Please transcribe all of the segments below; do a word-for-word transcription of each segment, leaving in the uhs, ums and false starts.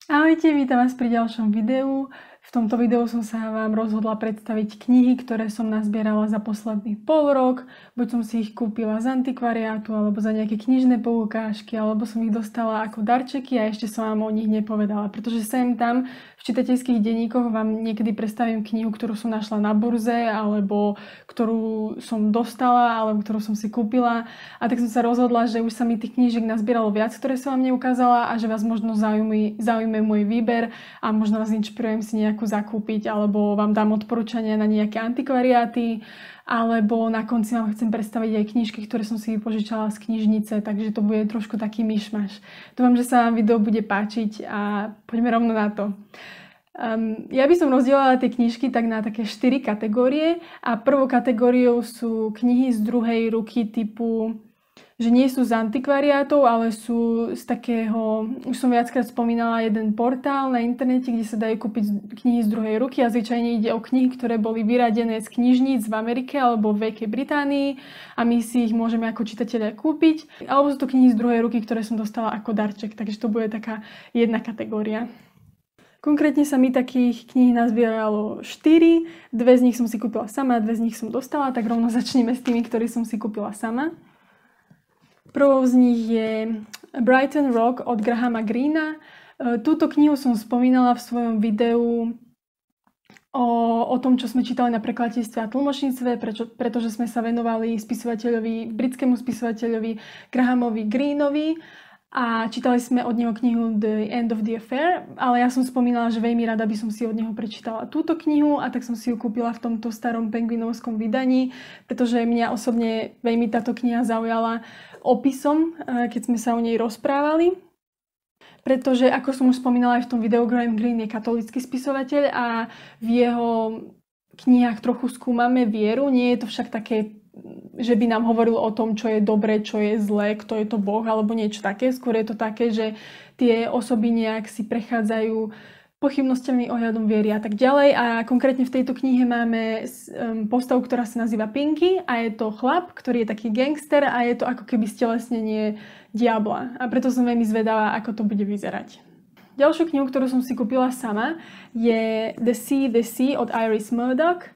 Ahojte, vítam vás pri ďalšom videu. V tomto videu som sa vám rozhodla predstaviť knihy, ktoré som nazbierala za posledný pol rok. Buď som si ich kúpila z antikvariátu, alebo za nejaké knižné poukážky, alebo som ich dostala ako darčeky a ešte som vám o nich nepovedala. Pretože sem tam v čitateľských denníkoch vám niekedy predstavím knihu, ktorú som našla na burze, alebo ktorú som dostala, alebo ktorú som si kúpila. A tak som sa rozhodla, že už sa mi tých knížiek nazbieralo viac, ktoré som vám neukázala a že vás možno zaujíma, zaujíma môj výber a možno vás inšpirujem si nejakú zakúpiť, alebo vám dám odporúčania na nejaké antikvariáty, alebo na konci vám chcem predstaviť aj knižky, ktoré som si vypožičala z knižnice, takže to bude trošku taký myšmaš. Dúfam, že sa vám video bude páčiť a poďme rovno na to. Um, ja by som rozdielala tie knižky tak na také štyri kategórie a prvou kategóriou sú knihy z druhej ruky typu, že nie sú z antikvariátov, ale sú z takého, už som viackrát spomínala, jeden portál na internete, kde sa dajú kúpiť knihy z druhej ruky a zvyčajne ide o knihy, ktoré boli vyradené z knižníc v Amerike alebo v Veľkej Británii a my si ich môžeme ako čitatelia kúpiť. Alebo sú to knihy z druhej ruky, ktoré som dostala ako darček, takže to bude taká jedna kategória. Konkrétne sa mi takých kníh nazbieralo štyri, dve z nich som si kúpila sama, dve z nich som dostala, tak rovno začneme s tými, ktoré som si kúpila sama. Prvou z nich je Brighton Rock od Grahama Greena. Túto knihu som spomínala v svojom videu o, o tom, čo sme čítali na prekladateľstve a tlmočníctve, prečo, pretože sme sa venovali spisovateľovi, britskému spisovateľovi Grahamovi Greenovi a čítali sme od neho knihu The End of the Affair, ale ja som spomínala, že veľmi rada by som si od neho prečítala túto knihu a tak som si ju kúpila v tomto starom penguinovskom vydaní, pretože mňa osobne veľmi táto kniha zaujala opisom, keď sme sa o nej rozprávali. Pretože, ako som už spomínala aj v tom videu, Graham Greene je katolícky spisovateľ a v jeho knihách trochu skúmame vieru. Nie je to však také, že by nám hovoril o tom, čo je dobré, čo je zlé, kto je to Boh alebo niečo také. Skôr je to také, že tie osoby nejak si prechádzajú pochybnosťami ohľadom viery a tak ďalej. A konkrétne v tejto knihe máme postavu, ktorá sa nazýva Pinky a je to chlap, ktorý je taký gangster a je to ako keby stelesnenie diabla. A preto som veľmi zvedavá, ako to bude vyzerať. Ďalšiu knihu, ktorú som si kúpila sama, je The Sea, The Sea od Iris Murdoch.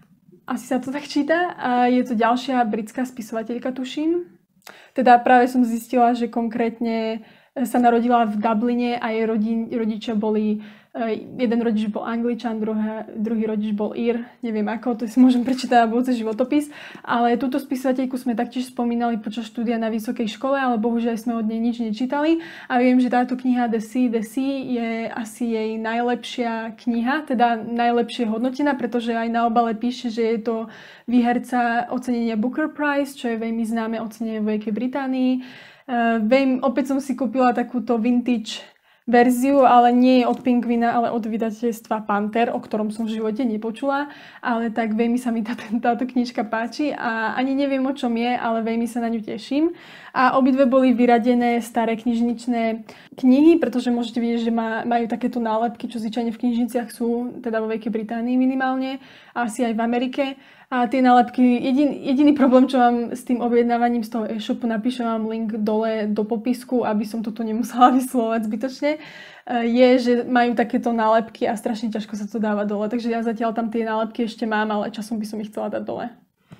Asi sa to tak číta. A je to ďalšia britská spisovateľka, tuším. Teda práve som zistila, že konkrétne sa narodila v Dubline a jej rodin, rodičia boli, jeden rodič bol Angličan, druhá, druhý rodič bol Ír, neviem ako, to si môžem prečítať na budúci životopis, ale túto spisovateľku sme taktiež spomínali počas štúdia na vysokej škole, ale bohužiaľ sme od nej nič nečítali a viem, že táto kniha The Sea, The Sea je asi jej najlepšia kniha, teda najlepšie hodnotená, pretože aj na obale píše, že je to výherca ocenenia Booker Prize, čo je veľmi známe ocenenie v Veľkej Británii. Uh, viem, opäť som si kúpila takúto vintage verziu, ale nie je od Penguina, ale od vydateľstva Panther, o ktorom som v živote nepočula, ale tak veľmi sa mi tá, táto knižka páči a ani neviem, o čom je, ale veľmi sa na ňu teším. A obidve boli vyradené staré knižničné knihy, pretože môžete vidieť, že má, majú takéto nálepky, čo zvyčajne v knižniciach sú, teda vo Veľkej Británii minimálne, a asi aj v Amerike. A tie nálepky, jedin, jediný problém, čo mám s tým objednávaním z toho e-shopu, napíšem vám link dole do popisku, aby som toto nemusela vyslovať zbytočne, je, že majú takéto nálepky a strašne ťažko sa to dáva dole. Takže ja zatiaľ tam tie nálepky ešte mám, ale časom by som ich chcela dať dole.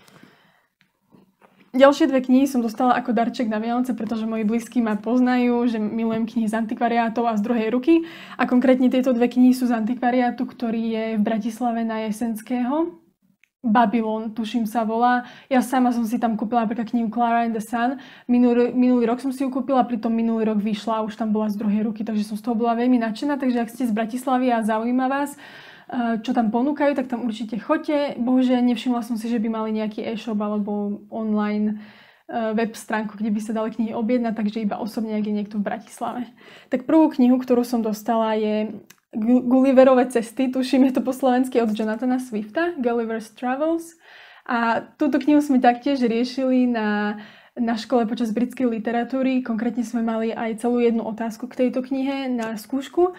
Ďalšie dve knihy som dostala ako darček na Vianoce, pretože moji blízky ma poznajú, že milujem knihy z antikvariátov a z druhej ruky. A konkrétne tieto dve knihy sú z antikvariátu, ktorý je v Bratislave na Jesenského. Babylon, tuším sa volá. Ja sama som si tam kúpila napríklad knihu Clara and the Sun. Minulý, minulý rok som si ju kúpila, pritom minulý rok vyšla a už tam bola z druhej ruky, takže som z toho bola veľmi nadšená. Takže ak ste z Bratislavy a zaujíma vás, čo tam ponúkajú, tak tam určite choďte. Bohužiaľ nevšimla som si, že by mali nejaký e-shop alebo online web stránku, kde by sa dali knihy objednať, takže iba osobne, ak je niekto v Bratislave. Tak prvú knihu, ktorú som dostala, je Gulliverove cesty, tuším, je to po slovensky od Jonathana Swifta, Gulliver's Travels. A túto knihu sme taktiež riešili na, na škole počas britskej literatúry. Konkrétne sme mali aj celú jednu otázku k tejto knihe na skúšku.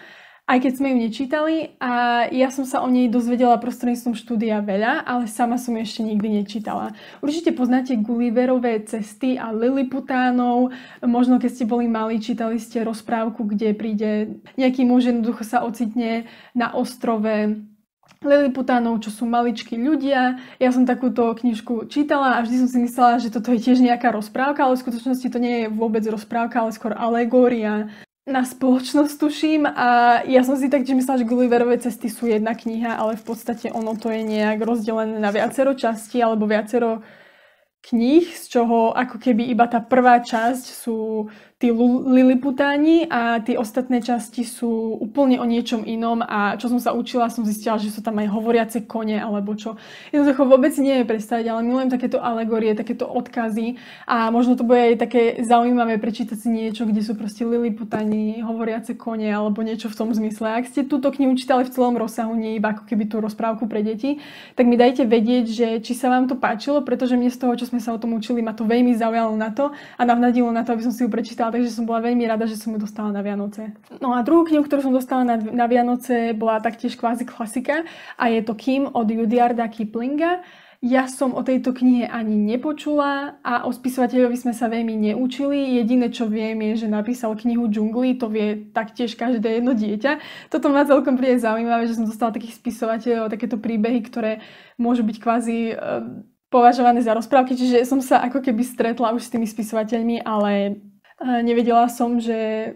aj keď sme ju nečítali a ja som sa o nej dozvedela prostredníctvom štúdia veľa, ale sama som ju ešte nikdy nečítala. Určite poznáte Gulliverové cesty a Lilliputánov, možno keď ste boli malí, čítali ste rozprávku, kde príde nejaký muž, jednoducho sa ocitne na ostrove Lilliputánov, čo sú maličkí ľudia. Ja som takúto knižku čítala a vždy som si myslela, že toto je tiež nejaká rozprávka, ale v skutočnosti to nie je vôbec rozprávka, ale skôr alegória na spoločnosť, tuším. A ja som si taktiež myslela, že Gulliverové cesty sú jedna kniha, ale v podstate ono to je nejak rozdelené na viacero častí alebo viacero kníh, z čoho ako keby iba tá prvá časť sú tí Liliputáni a tie ostatné časti sú úplne o niečom inom a čo som sa učila, som zistila, že sú tam aj hovoriace kone alebo čo. Jednoducho vôbec nie je predstaviť, ale milujem takéto alegórie, takéto odkazy a možno to bude aj také zaujímavé prečítať si niečo, kde sú proste Liliputáni, hovoriace kone alebo niečo v tom zmysle. Ak ste túto knihu čítali v celom rozsahu, nie iba ako keby tú rozprávku pre deti, tak mi dajte vedieť, že či sa vám to páčilo, pretože mne z toho, čo sme sa o tom učili, ma to veľmi zaujalo na to a navnadilo na to, aby som si ju prečítala, takže som bola veľmi rada, že som ju dostala na Vianoce. No a druhú knihu, ktorú som dostala na, na Vianoce, bola taktiež kvázi klasika a je to Kim od Rudyarda Kiplinga. Ja som o tejto knihe ani nepočula a o spisovateľovi sme sa veľmi neučili. Jediné, čo viem, je, že napísal knihu Džungli, to vie taktiež každé jedno dieťa. Toto ma celkom príde zaujímavé, že som dostala takých spisovateľov, takéto príbehy, ktoré môžu byť kvázi považované za rozprávky, čiže som sa ako keby stretla už s tými spisovateľmi, ale nevedela som, že,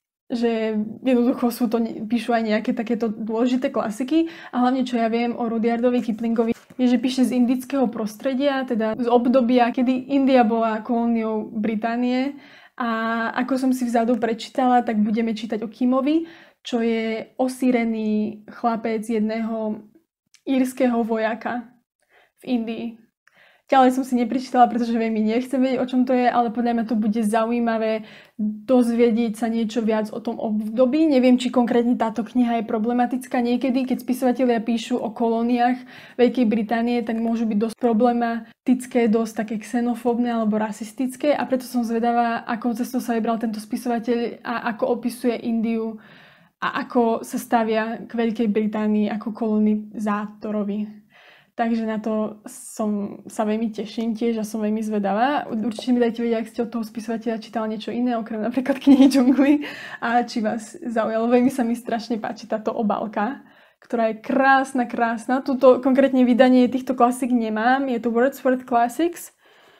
že jednoducho sú to, píšu aj nejaké takéto dôležité klasiky a hlavne čo ja viem o Rudyardovi Kiplingovi je, že píše z indického prostredia, teda z obdobia, kedy India bola kolóniou Británie a ako som si vzadu prečítala, tak budeme čítať o Kimovi, čo je osírený chlapec jedného írskeho vojaka v Indii. Ďalej som si neprečítala, pretože veľmi nechcem vedieť, o čom to je, ale podľa mňa to bude zaujímavé dozvedieť sa niečo viac o tom období. Neviem, či konkrétne táto kniha je problematická. Niekedy, keď spisovatelia píšu o kolóniách Veľkej Británie, tak môžu byť dosť problematické, dosť také xenofóbne alebo rasistické a preto som zvedavá, akou cestou sa vybral tento spisovateľ a ako opisuje Indiu a ako sa stavia k Veľkej Británii ako kolonizátorovi. Takže na to som sa veľmi teším tiež a som veľmi zvedavá. Určite mi dajte vedieť, ak ste od toho spisovateľa čítali niečo iné, okrem napríklad knihy Džungli a či vás zaujalo. Veľmi sa mi strašne páči táto obálka, ktorá je krásna, krásna. Tuto konkrétne vydanie týchto klasík nemám. Je to Wordsworth Classics.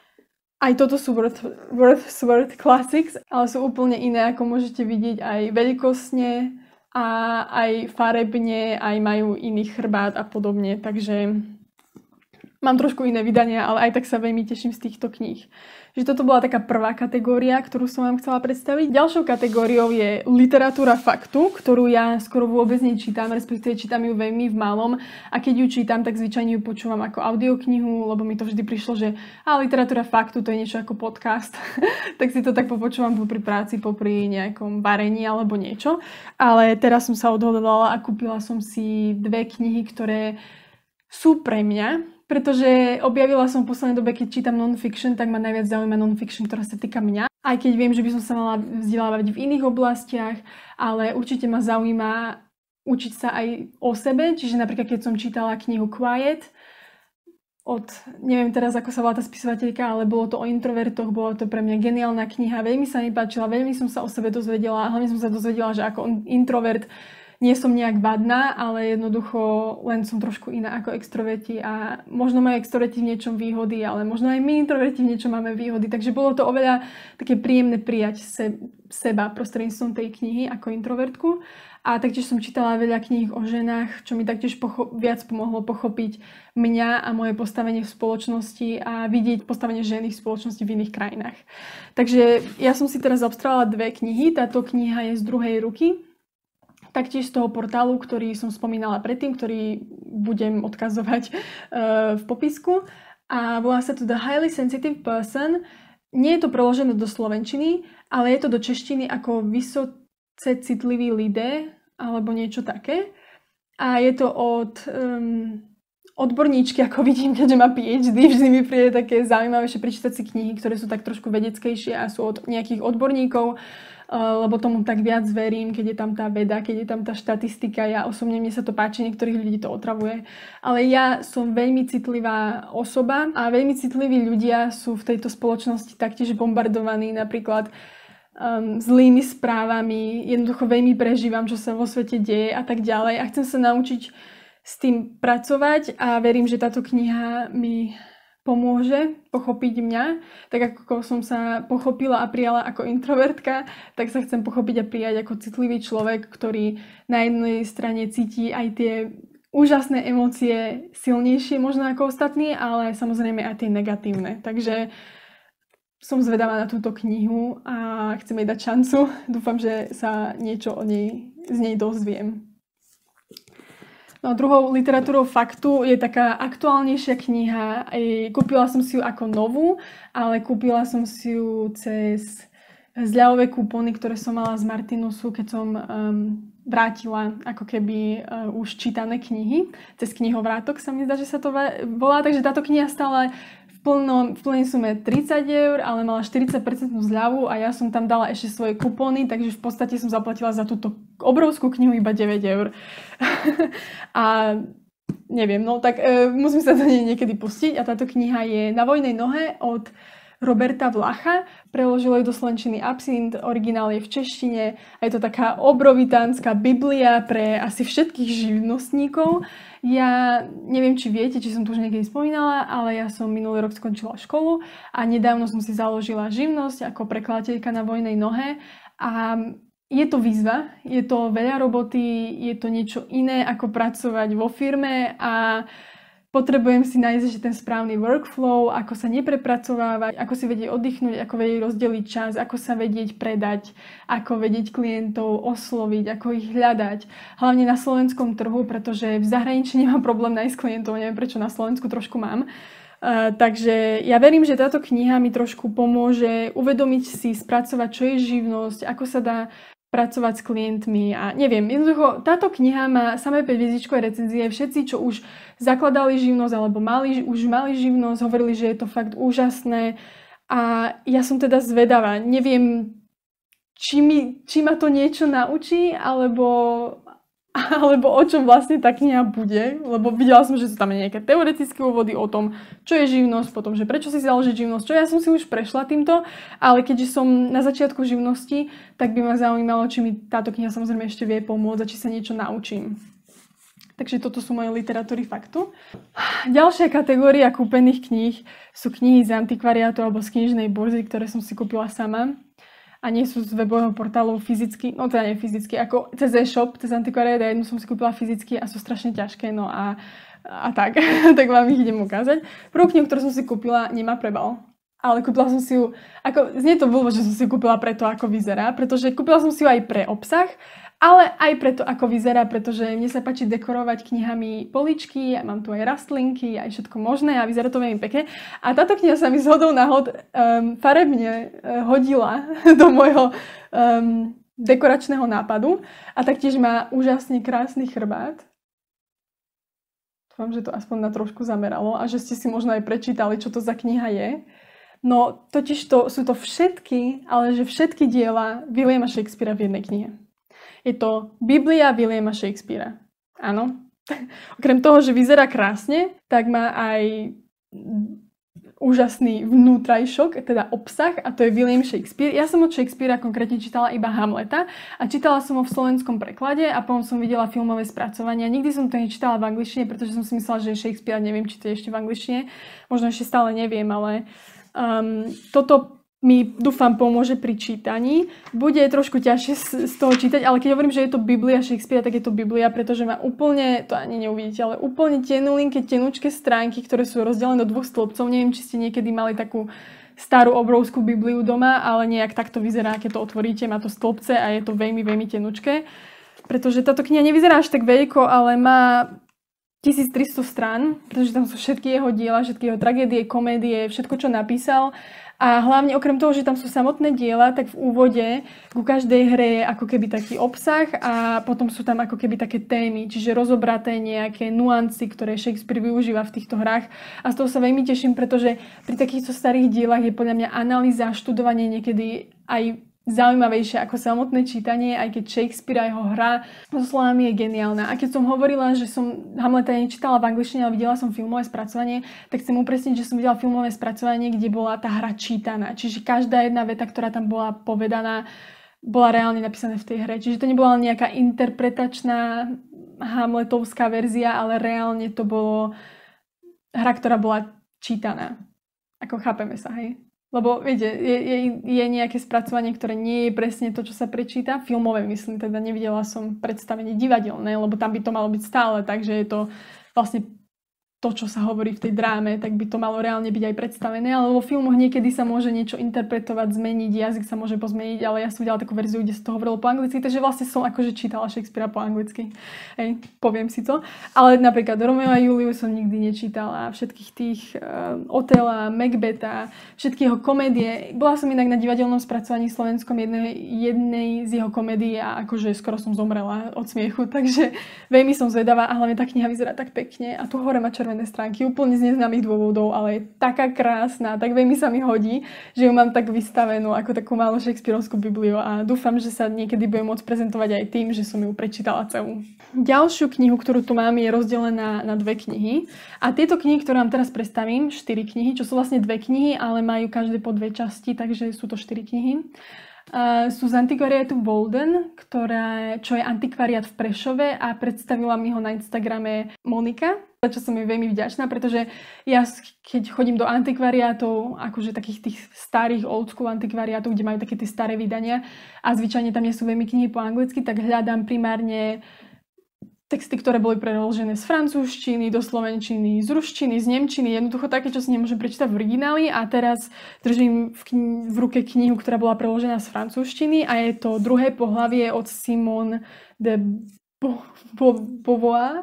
Aj toto sú Wordsworth Classics, ale sú úplne iné, ako môžete vidieť aj veľkostne a aj farebne, aj majú iný chrbát a podobne. Takže mám trošku iné vydania, ale aj tak sa veľmi teším z týchto kníh. Že toto bola taká prvá kategória, ktorú som vám chcela predstaviť. Ďalšou kategóriou je literatúra faktu, ktorú ja skoro vôbec nečítam, respektíve čítam ju veľmi v malom. A keď ju čítam, tak zvyčajne ju počúvam ako audioknihu, lebo mi to vždy prišlo, že a literatúra faktu to je niečo ako podcast. Tak si to tak popočúvam popri práci, popri nejakom varení alebo niečo. Ale teraz som sa odhodlala a kúpila som si dve knihy, ktoré sú pre mňa. Pretože objavila som v poslednej dobe, keď čítam non-fiction, tak ma najviac zaujíma non-fiction, ktorá sa týka mňa. Aj keď viem, že by som sa mala vzdelávať v iných oblastiach, ale určite ma zaujíma učiť sa aj o sebe. Čiže napríklad, keď som čítala knihu Quiet od, neviem teraz, ako sa volá tá spisovateľka, ale bolo to o introvertoch, bolo to pre mňa geniálna kniha. Veľmi sa mi páčila, veľmi som sa o sebe dozvedela. Hlavne som sa dozvedela, že ako introvert nie som nejak vadná, ale jednoducho len som trošku iná ako extroverti a možno majú extroverti v niečom výhody, ale možno aj my introverti v niečom máme výhody. Takže bolo to oveľa také príjemné prijať se, seba prostredníctvom tej knihy ako introvertku. A taktiež som čítala veľa kníh o ženách, čo mi taktiež pocho- viac pomohlo pochopiť mňa a moje postavenie v spoločnosti a vidieť postavenie ženy v spoločnosti v iných krajinách. Takže ja som si teraz obstrala dve knihy. Táto kniha je z druhej ruky. Taktiež z toho portálu, ktorý som spomínala predtým, ktorý budem odkazovať uh, v popisku. A volá sa to The Highly Sensitive Person. Nie je to preložené do slovenčiny, ale je to do češtiny ako vysoce citlivý lidé, alebo niečo také. A je to od um, odborníčky, ako vidím, keďže má pé há dé, vždy mi príde také zaujímavejšie prečítať si knihy, ktoré sú tak trošku vedeckejšie a sú od nejakých odborníkov, lebo tomu tak viac verím, keď je tam tá veda, keď je tam tá štatistika. Ja osobne, mne sa to páči, niektorých ľudí to otravuje. Ale ja som veľmi citlivá osoba a veľmi citliví ľudia sú v tejto spoločnosti taktiež bombardovaní napríklad um, zlými správami. Jednoducho veľmi prežívam, čo sa vo svete deje a tak ďalej. A chcem sa naučiť s tým pracovať a verím, že táto kniha mi pomôže pochopiť mňa, tak ako som sa pochopila a prijala ako introvertka, tak sa chcem pochopiť a prijať ako citlivý človek, ktorý na jednej strane cíti aj tie úžasné emócie silnejšie možno ako ostatní, ale samozrejme aj tie negatívne. Takže som zvedavá na túto knihu a chcem jej dať šancu. Dúfam, že sa niečo o nej, z nej dozviem. No a druhou literatúrou faktu je taká aktuálnejšia kniha. Kúpila som si ju ako novú, ale kúpila som si ju cez zľavové kupóny, ktoré som mala z Martinusu, keď som um, vrátila ako keby uh, už čítané knihy. Cez knihovrátok sa mi zdá, že sa to volá. Takže táto kniha stále v, plno, v plnej sume tridsať eur, ale mala štyridsať percent zľavu a ja som tam dala ešte svoje kupóny, takže v podstate som zaplatila za túto obrovskú knihu iba deväť eur. A neviem, no tak e, musím sa do nej niekedy pustiť a táto kniha je Na vojnej nohe od Roberta Vlacha. Preložil ju do slovenčiny Absint, originál je v češtine a je to taká obrovitánska biblia pre asi všetkých živnostníkov. Ja neviem, či viete, či som to už niekedy spomínala, ale ja som minulý rok skončila školu a nedávno som si založila živnosť ako prekladateľka na vojnej nohe a je to výzva, je to veľa roboty, je to niečo iné ako pracovať vo firme a potrebujem si nájsť ešte ten správny workflow, ako sa neprepracovávať, ako si vedieť oddychnúť, ako vedieť rozdeliť čas, ako sa vedieť predať, ako vedieť klientov osloviť, ako ich hľadať. Hlavne na slovenskom trhu, pretože v zahraničí nemám problém nájsť klientov, neviem prečo na Slovensku trošku mám. Uh, takže ja verím, že táto kniha mi trošku pomôže uvedomiť si, spracovať, čo je živnosť, ako sa dá pracovať s klientmi a neviem, jednoducho táto kniha má samé päť hviezdičkové recenzie, všetci, čo už zakladali živnosť alebo mali, už mali živnosť, hovorili, že je to fakt úžasné a ja som teda zvedavá, neviem, či, mi, či ma to niečo naučí, alebo, alebo o čom vlastne tá kniha bude, lebo videla som, že sú tam nejaké teoretické úvody o tom, čo je živnosť, potom, že prečo si založiť živnosť, čo ja som si už prešla týmto, ale keďže som na začiatku živnosti, tak by ma zaujímalo, či mi táto kniha samozrejme ešte vie pomôcť a či sa niečo naučím. Takže toto sú moje literatúry faktu. Ďalšia kategória kúpených kníh sú knihy z antikvariátu alebo z knižnej burzy, ktoré som si kúpila sama. A nie sú z webového portálu fyzicky, no teda nie fyzicky, ako cez e-shop, cez antikvariát, a jednu som si kúpila fyzicky a sú strašne ťažké, no a, a tak, tak vám ich idem ukázať. Prvú knihu, ktorú som si kúpila, nemá prebal, ale kúpila som si ju, ako, znie to blbo, že som si ju kúpila preto, ako vyzerá, pretože kúpila som si ju aj pre obsah, ale aj preto, ako vyzerá, pretože mne sa páči dekorovať knihami poličky, ja mám tu aj rastlinky, aj všetko možné a vyzerá to veľmi pekne. A táto kniha sa mi zhodou náhod um, farebne uh, hodila do môjho um, dekoračného nápadu a taktiež má úžasne krásny chrbát. Dúfam, že to aspoň na trošku zameralo a že ste si možno aj prečítali, čo to za kniha je. No totiž to, sú to všetky, ale že všetky diela Williama Shakespearea v jednej knihe. Je to Biblia Williama Shakespearea. Áno. Okrem toho, že vyzerá krásne, tak má aj úžasný vnútrajšok, teda obsah, a to je William Shakespeare. Ja som od Shakespearea konkrétne čítala iba Hamleta a čítala som ho v slovenskom preklade a potom som videla filmové spracovania. Nikdy som to nečítala v angličtine, pretože som si myslela, že je Shakespeare, neviem, či to je ešte v angličtine. Možno ešte stále neviem, ale um, toto mi, dúfam, pomôže pri čítaní. Bude trošku ťažšie z, z toho čítať, ale keď hovorím, že je to Biblia Shakespearea, tak je to Biblia, pretože má úplne, to ani neuvidíte, ale úplne tenulinké, tenučké stránky, ktoré sú rozdelené do dvoch stĺpcov. Neviem, či ste niekedy mali takú starú obrovskú Bibliu doma, ale nejak takto vyzerá, keď to otvoríte. Má to stĺpce a je to veľmi, veľmi tenučké. Pretože táto kniha nevyzerá až tak veľko, ale má tisíctristo strán, pretože tam sú všetky jeho diela, všetky jeho tragédie, komédie, všetko, čo napísal. A hlavne okrem toho, že tam sú samotné diela, tak v úvode ku každej hre je ako keby taký obsah a potom sú tam ako keby také témy, čiže rozobraté nejaké nuancy, ktoré Shakespeare využíva v týchto hrách. A z toho sa veľmi teším, pretože pri takýchto starých dielach je podľa mňa analýza a študovanie niekedy aj zaujímavejšie ako samotné čítanie, aj keď Shakespeare a jeho hra so slovami je geniálna. A keď som hovorila, že som Hamleta nečítala v angličtine, ale videla som filmové spracovanie, tak chcem upresniť, že som videla filmové spracovanie, kde bola tá hra čítaná. Čiže každá jedna veta, ktorá tam bola povedaná, bola reálne napísaná v tej hre. Čiže to nebola nejaká interpretačná hamletovská verzia, ale reálne to bolo hra, ktorá bola čítaná. Ako chápeme sa, hej? Lebo, viete, je, je, je nejaké spracovanie, ktoré nie je presne to, čo sa prečíta. Filmové, myslím, teda nevidela som predstavenie divadelné, lebo tam by to malo byť stále, takže je to vlastne to, čo sa hovorí v tej dráme, tak by to malo reálne byť aj predstavené, ale vo filmoch niekedy sa môže niečo interpretovať, zmeniť, jazyk sa môže pozmeniť, ale ja som videla takú verziu, kde sa to hovorilo po anglicky, takže vlastne som akože čítala Shakespearea po anglicky. Hej, poviem si to. Ale napríklad Romeo a Juliu som nikdy nečítala, všetkých tých uh, Otela, Macbetha, všetky jeho komédie. Bola som inak na divadelnom spracovaní slovenskom jednej, jednej z jeho komédií a akože skoro som zomrela od smiechu, takže veľmi som zvedavá a hlavne tá kniha vyzerá tak pekne a tu hore má červené stránky úplne z neznámych dôvodov, ale je taká krásna, tak veľmi sa mi hodí, že ju mám tak vystavenú ako takú malú Shakespearovskú bibliu a dúfam, že sa niekedy budem môcť prezentovať aj tým, že som ju prečítala celú. Ďalšiu knihu, ktorú tu mám, je rozdelená na dve knihy a tieto knihy, ktoré vám teraz predstavím, štyri knihy, čo sú vlastne dve knihy, ale majú každé po dve časti, takže sú to štyri knihy. Uh, sú z antikvariátu Bolden, ktorá, čo je antikvariát v Prešove a predstavila mi ho na Instagrame Monika, za čo som jej veľmi vďačná, pretože ja keď chodím do antikvariátov, akože takých tých starých old school antikvariátov, kde majú také tie staré vydania a zvyčajne tam nie sú veľmi knihy po anglicky, tak hľadám primárne texty, ktoré boli preložené z francúzštiny, do slovenčiny, z ruštiny, z nemčiny, jednoducho také, čo si nemôžem prečítať v origináli a teraz držím v, kni- v ruke knihu, ktorá bola preložená z francúzštiny a je to druhé pohlavie od Simone de Beauvoir.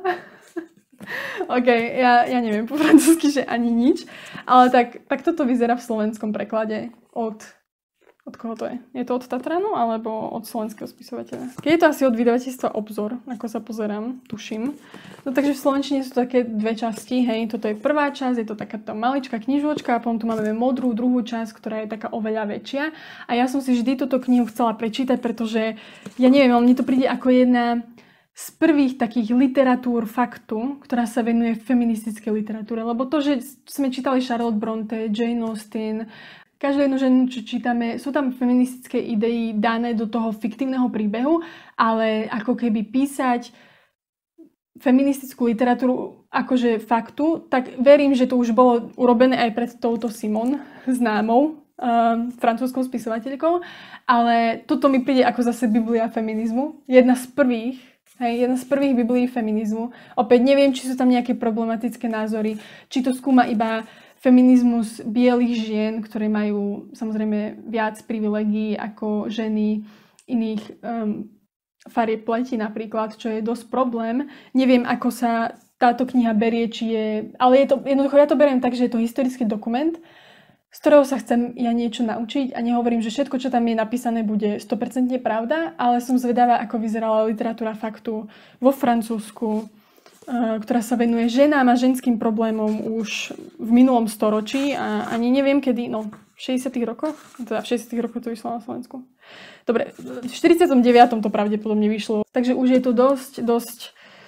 OK, ja, ja neviem po francúzsky, že ani nič, ale tak, tak toto vyzerá v slovenskom preklade od... Od koho to je? Je to od Tatranu alebo od slovenského spisovateľa? Keď je to asi od vydavateľstva Obzor, ako sa pozerám, tuším. No takže v slovenčine sú také dve časti, hej, toto je prvá časť, je to taká tá maličká knižočka a potom tu máme modrú druhú časť, ktorá je taká oveľa väčšia. A ja som si vždy túto knihu chcela prečítať, pretože ja neviem, ale mne to príde ako jedna z prvých takých literatúr faktu, ktorá sa venuje feministickej literatúre. Lebo to, že sme čítali Charlotte Brontë, Jane Austen, každú jednu ženu, čo čítame, sú tam feministické idei dané do toho fiktívneho príbehu, ale ako keby písať feministickú literatúru akože faktu, tak verím, že to už bolo urobené aj pred touto Simone, známou um, francúzskou spisovateľkou, ale toto mi príde ako zase Biblia feminizmu. Jedna z prvých, hej, jedna z prvých Biblií feminizmu. Opäť neviem, či sú tam nejaké problematické názory, či to skúma iba feminizmus bielých žien, ktoré majú samozrejme viac privilegií ako ženy iných um, farieb pleti napríklad, čo je dosť problém. Neviem, ako sa táto kniha berie, či je... Ale je to, jednoducho ja to beriem tak, že je to historický dokument, z ktorého sa chcem ja niečo naučiť a nehovorím, že všetko, čo tam je napísané, bude sto percent pravda, ale som zvedavá, ako vyzerala literatúra faktu vo Francúzsku, ktorá sa venuje ženám a ženským problémom už v minulom storočí a ani neviem kedy, no v šesťdesiatych rokoch, teda v šesťdesiatych rokoch to vyšlo na Slovensku. Dobre, v štyridsiatom deviatom to pravdepodobne vyšlo, takže už je to dosť, dosť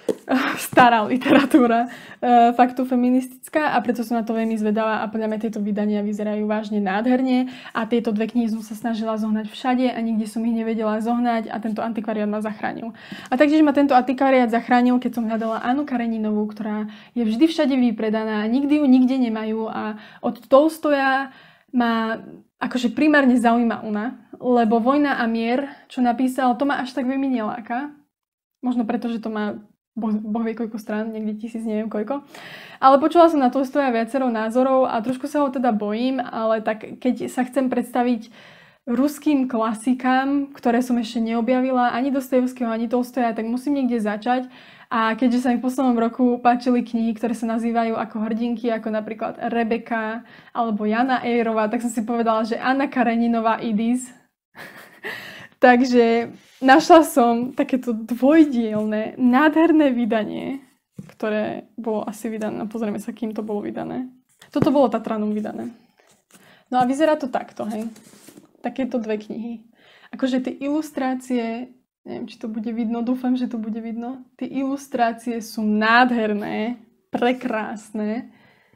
stará literatúra, faktu feministická a preto som na to veľmi zvedavá a podľa mňa tieto vydania vyzerajú vážne nádherne a tieto dve knihy som sa snažila zohnať všade a nikde som ich nevedela zohnať a tento antikvariát ma zachránil. A taktiež ma tento antikvariát zachránil, keď som hľadala Annu Kareninovú, ktorá je vždy všade vypredaná, nikdy ju nikde nemajú a od Tolstoja ma akože primárne zaujíma ona, lebo Vojna a mier, čo napísal, to ma až tak veľmi neláka. Možno preto, že to má Boh, boh vie koľko strán, niekde tisíc, neviem koľko. Ale počula som na Tolstoja viacero názorov a trošku sa ho teda bojím, ale tak keď sa chcem predstaviť ruským klasikám, ktoré som ešte neobjavila, ani Dostojevského, ani Tolstoja, tak musím niekde začať. A keďže sa mi v poslednom roku páčili knihy, ktoré sa nazývajú ako hrdinky, ako napríklad Rebeka alebo Jana Eyrová, tak som si povedala, že Anna Kareninová Idis. Takže našla som takéto dvojdielne, nádherné vydanie, ktoré bolo asi vydané. No, pozrieme sa, kým to bolo vydané. Toto bolo Tatranom vydané. No a vyzerá to takto, hej. Takéto dve knihy. Akože tie ilustrácie, neviem, či to bude vidno, dúfam, že to bude vidno. Tie ilustrácie sú nádherné, prekrásne.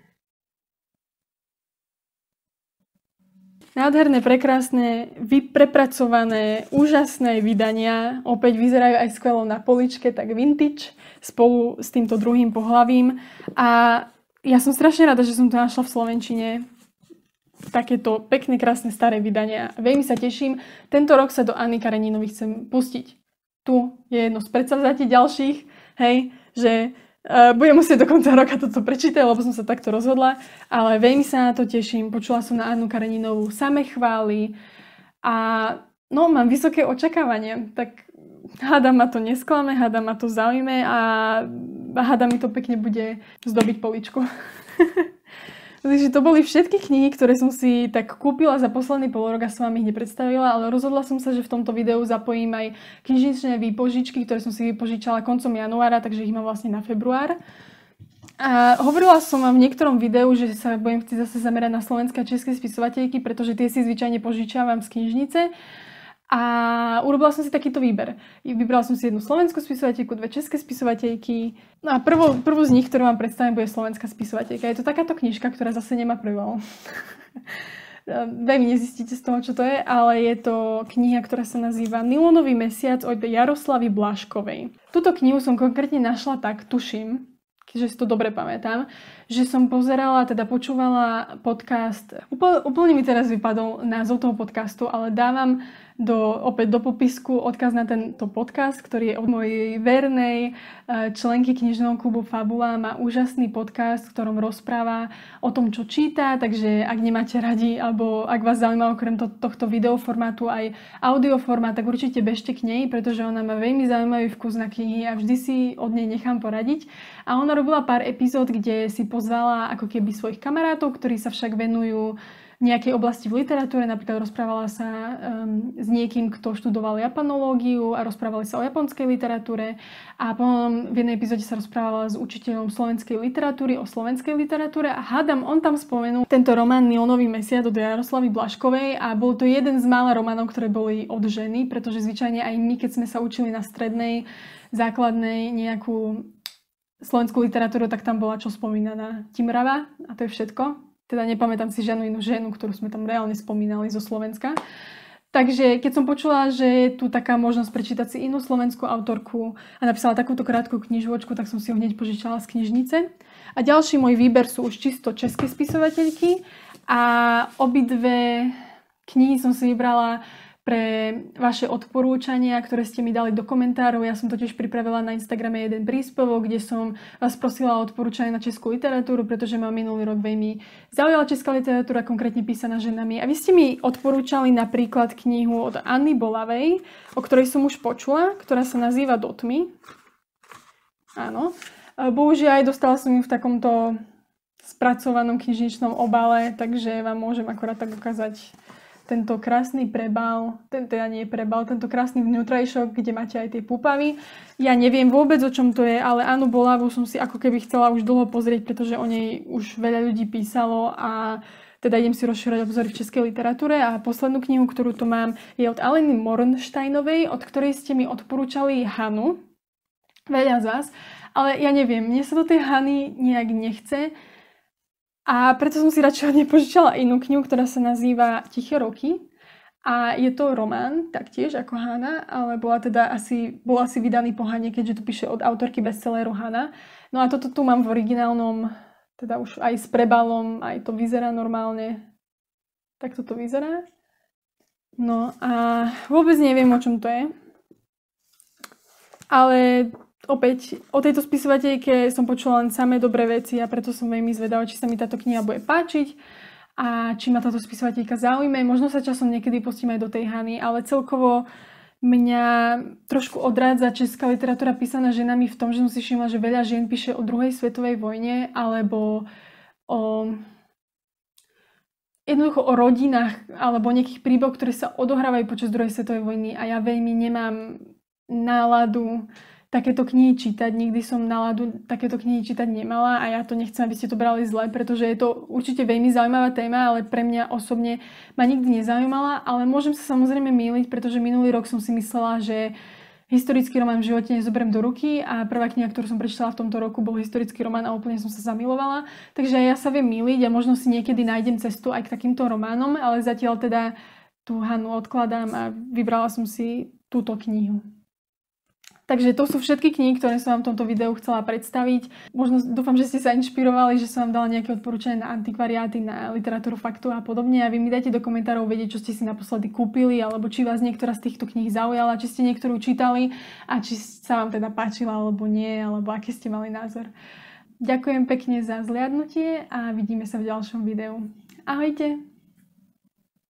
Nádherné, prekrásne, vyprepracované, úžasné vydania. Opäť vyzerajú aj skvelo na poličke, tak vintage, spolu s týmto druhým pohlavím. A ja som strašne rada, že som to našla v slovenčine. Takéto pekné, krásne, staré vydania. Veľmi sa teším. Tento rok sa do Anny Kareninovej chcem pustiť. Tu je jedno z predsavzatí ďalších, hej, že uh, budem musieť do konca roka toto prečítať, lebo som sa takto rozhodla, ale veľmi sa na to teším. Počula som na Annu Kareninovú samé chvály a no, mám vysoké očakávania, tak hádam ma to nesklame, hádam ma to zaujme a hádam mi to pekne bude zdobiť poličku. Takže to boli všetky knihy, ktoré som si tak kúpila za posledný polrok a som vám ich nepredstavila, ale rozhodla som sa, že v tomto videu zapojím aj knižničné výpožičky, ktoré som si vypožičala koncom januára, takže ich mám vlastne na február. A hovorila som vám v niektorom videu, že sa budem chcieť zase zamerať na slovenské a české spisovateľky, pretože tie si zvyčajne požičiavam z knižnice. A urobila som si takýto výber. Vybrala som si jednu slovenskú spisovateľku, dve české spisovateľky. No a prvú, prvú z nich, ktorú vám predstavím, bude slovenská spisovateľka. Je to takáto knižka, ktorá zase nemá preval. Veľmi nezistíte z toho, čo to je, ale je to kniha, ktorá sa nazýva Nylonový mesiac od Jaroslavy Blaškovej. Túto knihu som konkrétne našla tak, tuším, keďže si to dobre pamätám, že som pozerala, teda počúvala podcast. Úplne, úplne mi teraz vypadol názov toho podcastu, ale dávam do, opäť do popisku odkaz na tento podcast, ktorý je od mojej vernej členky knižného klubu Fabula. Má úžasný podcast, v ktorom rozpráva o tom, čo číta, takže ak nemáte radi, alebo ak vás zaujíma okrem to, tohto videoformátu aj audioformát, tak určite bežte k nej, pretože ona má veľmi zaujímavý vkus na knihy a vždy si od nej nechám poradiť. A ona robila pár epizód, kde si pozvala ako keby svojich kamarátov, ktorí sa však venujú nejakej oblasti v literatúre. Napríklad rozprávala sa um, s niekým, kto študoval japanológiu a rozprávali sa o japonskej literatúre. A potom v jednej epizóde sa rozprávala s učiteľom slovenskej literatúry o slovenskej literatúre a hádam, on tam spomenul tento román Nylonový mesiac od Jaroslavy Blaškovej a bol to jeden z mála románov, ktoré boli od ženy, pretože zvyčajne aj my, keď sme sa učili na strednej, základnej nejakú slovenskú literatúru, tak tam bola čo spomínaná Timrava a to je všetko. Teda nepamätám si žiadnu inú ženu, ktorú sme tam reálne spomínali zo Slovenska. Takže keď som počula, že je tu taká možnosť prečítať si inú slovenskú autorku a napísala takúto krátku knižočku, tak som si ho hneď požičala z knižnice. A ďalší môj výber sú už čisto české spisovateľky a obidve knihy som si vybrala pre vaše odporúčania, ktoré ste mi dali do komentárov. Ja som totiž pripravila na Instagrame jeden príspevok, kde som vás prosila o odporúčanie na českú literatúru, pretože ma minulý rok veľmi zaujala česká literatúra, konkrétne písaná ženami. A vy ste mi odporúčali napríklad knihu od Anny Bolavej, o ktorej som už počula, ktorá sa nazýva Do tmy. Áno. Bohužiaľ aj dostala som ju v takomto spracovanom knižničnom obale, takže vám môžem akorát tak ukázať tento krásny prebal, ten teda nie je prebal, tento krásny vnútrajšok, kde máte aj tie púpavy. Ja neviem vôbec, o čom to je, ale Annu Bolavu som si ako keby chcela už dlho pozrieť, pretože o nej už veľa ľudí písalo a teda idem si rozšírať obzory v českej literatúre. A poslednú knihu, ktorú tu mám, je od Aleny Mornsteinovej, od ktorej ste mi odporúčali Hanu. Veľa z vás. Ale ja neviem, mne sa do tej Hany nejak nechce. A preto som si radšej od nej požičala inú knihu, ktorá sa nazýva Tiché roky. A je to román, taktiež ako Hana, ale bola teda asi, bol asi vydaný po Hane, keďže tu píše od autorky bestselleru Hana. No a toto tu mám v originálnom, teda už aj s prebalom, aj to vyzerá normálne. Tak toto vyzerá. No a vôbec neviem, o čom to je. Ale opäť, o tejto spisovateľke som počula len samé dobré veci a preto som veľmi zvedavá, či sa mi táto kniha bude páčiť. a či ma táto spisovateľka zaujme. Možno sa časom niekedy pustím aj do tej Hany, ale celkovo mňa trošku odrádza česká literatúra písaná ženami v tom, že som si všimla, že veľa žien píše o druhej svetovej vojne alebo o jednoducho o rodinách alebo nejakých príbehoch, ktoré sa odohrávajú počas druhej svetovej vojny a ja veľmi nemám náladu takéto knihy čítať. Nikdy som náladu takéto knihy čítať nemala a ja to nechcem, aby ste to brali zle, pretože je to určite veľmi zaujímavá téma, ale pre mňa osobne ma nikdy nezaujímala, ale môžem sa samozrejme mýliť, pretože minulý rok som si myslela, že historický román v živote nezoberiem do ruky a prvá kniha, ktorú som prečítala v tomto roku, bol historický román a úplne som sa zamilovala. Takže ja sa viem mýliť a možno si niekedy nájdem cestu aj k takýmto románom, ale zatiaľ teda tú Hanu odkladám a vybrala som si túto knihu. Takže to sú všetky knihy, ktoré som vám v tomto videu chcela predstaviť. Možno dúfam, že ste sa inšpirovali, že som vám dala nejaké odporúčania na antikvariáty, na literatúru faktu a podobne. A vy mi dajte do komentárov vedieť, čo ste si naposledy kúpili, alebo či vás niektorá z týchto kníh zaujala, či ste niektorú čítali a či sa vám teda páčila alebo nie, alebo aký ste mali názor. Ďakujem pekne za zliadnutie a vidíme sa v ďalšom videu. Ahojte!